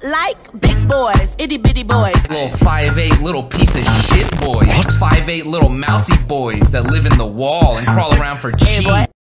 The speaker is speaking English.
like big boys, itty bitty boys. Little 5'8" little piece of shit boys. 5'8" little mousy boys that live in the wall and crawl around for cheese.